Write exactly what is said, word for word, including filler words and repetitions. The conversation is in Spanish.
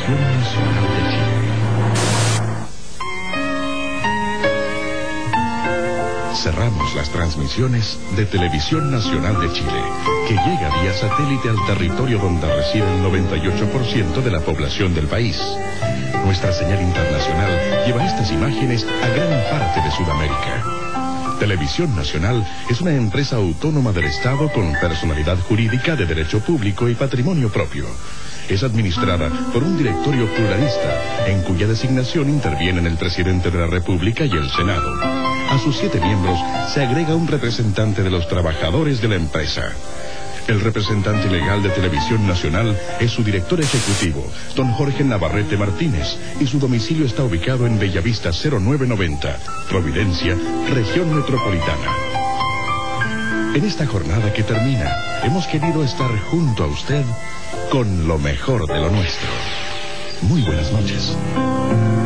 Televisión Nacional de Chile. Cerramos las transmisiones de Televisión Nacional de Chile, que llega vía satélite al territorio donde reside el noventa y ocho por ciento de la población del país. Nuestra señal internacional lleva estas imágenes a gran parte de Sudamérica. Televisión Nacional es una empresa autónoma del Estado con personalidad jurídica de derecho público y patrimonio propio. Es administrada por un directorio pluralista, en cuya designación intervienen el presidente de la República y el Senado. A sus siete miembros se agrega un representante de los trabajadores de la empresa. El representante legal de Televisión Nacional es su director ejecutivo, don Jorge Navarrete Martínez, y su domicilio está ubicado en Bellavista cero nueve noventa, Providencia, región metropolitana. En esta jornada que termina, hemos querido estar junto a usted con lo mejor de lo nuestro. Muy buenas noches.